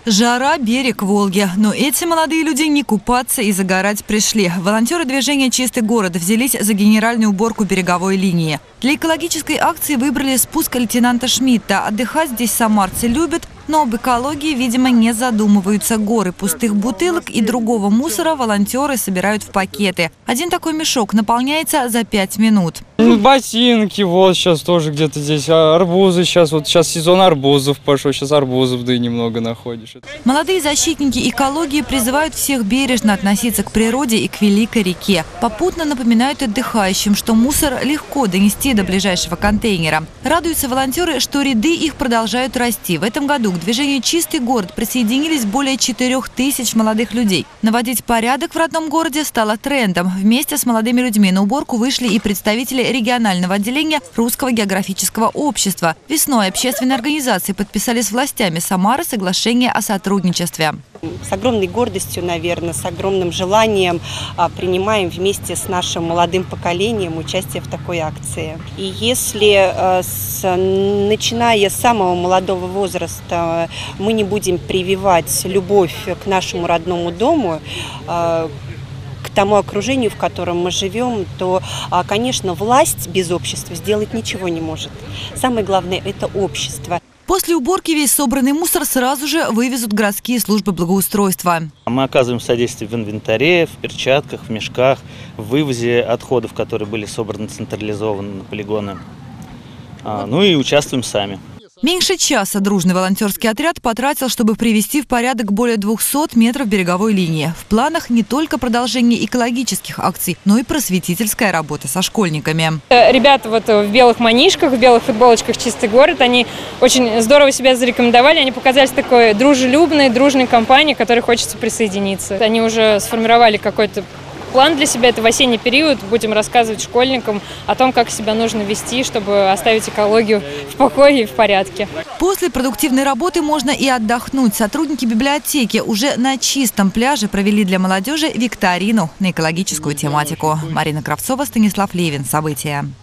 Жара, берег Волги. Но эти молодые люди не купаться и загорать пришли. Волонтеры движения «Чистый город» взялись за генеральную уборку береговой линии. Для экологической акции выбрали спуск лейтенанта Шмидта. Отдыхать здесь самарцы любят, но об экологии, видимо, не задумываются. Горы пустых бутылок и другого мусора волонтеры собирают в пакеты. Один такой мешок наполняется за 5 минут. Ботинки, вот сейчас тоже где-то здесь, арбузы сейчас сезон арбузов пошел, сейчас арбузов, да и немного находишь. Молодые защитники экологии призывают всех бережно относиться к природе и к великой реке. Попутно напоминают отдыхающим, что мусор легко донести до ближайшего контейнера. Радуются волонтеры, что ряды их продолжают расти. В этом году к движению «Чистый город» присоединились более 4000 молодых людей. Наводить порядок в родном городе стало трендом. Вместе с молодыми людьми на уборку вышли и представители регионального отделения Русского географического общества. Весной общественные организации подписали с властями Самары соглашение о сотрудничестве. С огромной гордостью, наверное, с огромным желанием принимаем вместе с нашим молодым поколением участие в такой акции. И если, начиная с самого молодого возраста, мы не будем прививать любовь к нашему родному дому, к тому окружению, в котором мы живем, то, конечно, власть без общества сделать ничего не может. Самое главное – это общество. После уборки весь собранный мусор сразу же вывезут городские службы благоустройства. Мы оказываем содействие в инвентаре, в перчатках, в мешках, в вывозе отходов, которые были собраны централизованно на полигоны. Ну и участвуем сами. Меньше часа дружный волонтерский отряд потратил, чтобы привести в порядок более 200 метров береговой линии. В планах не только продолжение экологических акций, но и просветительская работа со школьниками. Ребята вот в белых манишках, в белых футболочках «Чистый город», они очень здорово себя зарекомендовали. Они показались такой дружелюбной, дружной компанией, к которой хочется присоединиться. Они уже сформировали какой-то план для себя. Это в осенний период. Будем рассказывать школьникам о том, как себя нужно вести, чтобы оставить экологию в покое и в порядке. После продуктивной работы можно и отдохнуть. Сотрудники библиотеки уже на чистом пляже провели для молодежи викторину на экологическую тематику. Марина Кравцова, Станислав Левин. События.